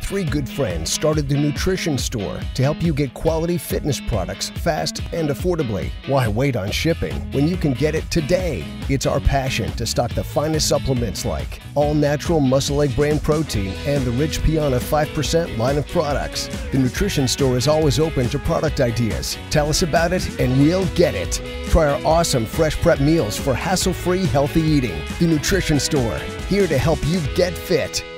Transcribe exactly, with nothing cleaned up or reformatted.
three good friends started the Nutrition Store to help you get quality fitness products fast and affordably. Why wait on shipping when you can get it today? It's our passion to stock the finest supplements like all-natural Muscle Egg brand protein and the Rich Piana five percent line of products. The Nutrition Store is always open to product ideas. Tell us about it and we'll get it. Try our awesome fresh prep meals for hassle-free healthy eating. The Nutrition Store, here to help you get fit.